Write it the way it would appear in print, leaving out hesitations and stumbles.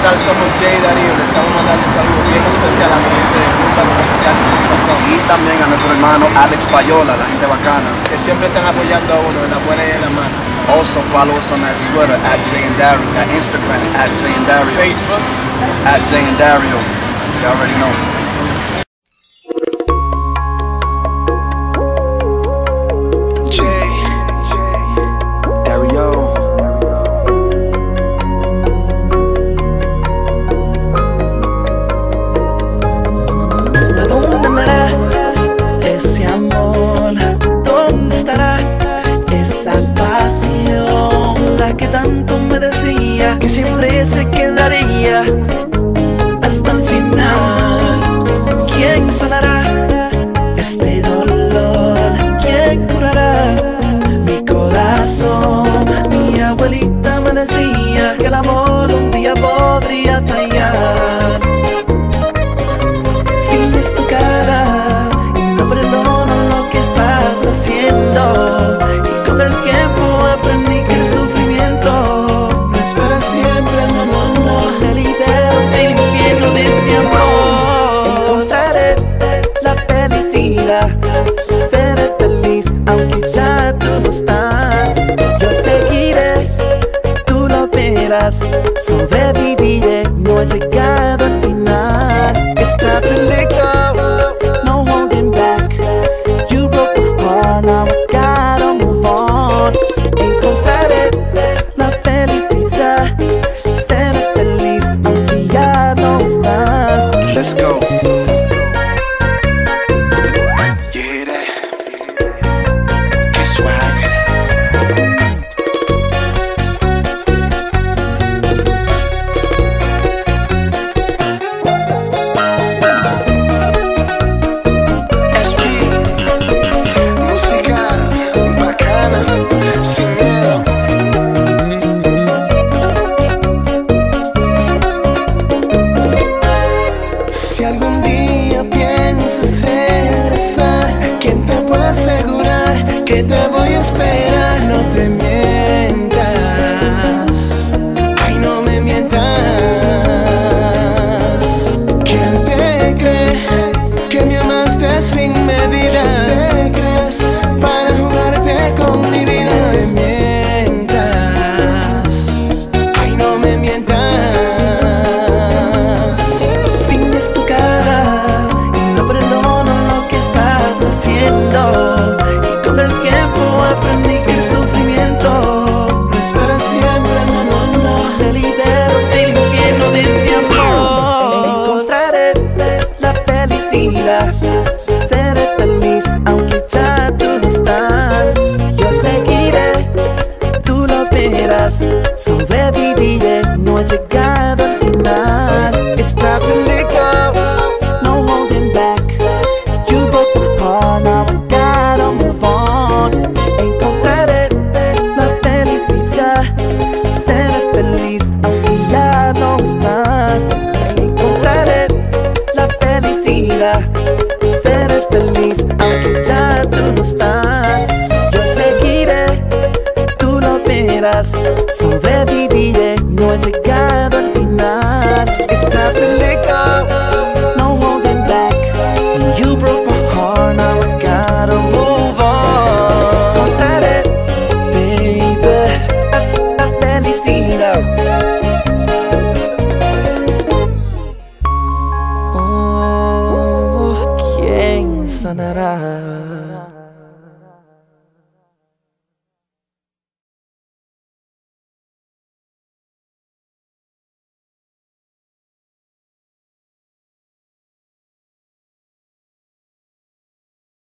tal? Somos Jay Darío. Le estamos mandando un saludo bien especial a mi gente de rumbacomercial.com y también a nuestro hermano Alex Payola, la gente bacana, que siempre están apoyando a uno en la buena y en la mala. Also follow us on that Twitter @JayandDario, that Instagram @JayandDario, Facebook @JayandDario. You already know. Que siempre se quedaría hasta el final. ¿Quién sanará este dolor? ¿Quién curará mi corazón? Mi abuelita me decía que el amor un día podría fallar. Finges tu cara y no perdono lo que estás haciendo. Y con el tiempo aprendí que el sufrimiento siempre, me libero del infierno de este amor. Encontraré la felicidad, seré feliz aunque ya tú no estás. Yo seguiré, tú lo verás, sobreviviré, no he llegado al final. It's time to let go, no holding back. You broke my heart, now I gotta move on. Encontraré la felicidad, seré feliz aunque ya no estás. Let's go. You hear that? Qué suave. SP, música bacana, sin miedo. Si algún día piensas regresar, ¿quién te puede asegurar que te voy a esperar? No te mientas, ay, no me mientas. ¿Quién te cree que me amaste sin medida? ¿Te crees para jugarte con mi vida? No te mientas, ay, no me mientas. Tu cara y no perdono lo que estás haciendo. Y con el tiempo aprendí que el sufrimiento no es para siempre. Me libero del infierno de este amor. Encontraré la felicidad, seré feliz aunque ya tú no estás. Yo seguiré, tú lo verás, sobreviviré, no he llegado al final. It's time to let go, no holding back. You broke my heart, now I gotta move on. Encontraré la felicidad, seré feliz aunque ya no estás. Encontraré la felicidad, seré feliz aunque ya tú no estás. Yo seguiré, tú lo verás, sobre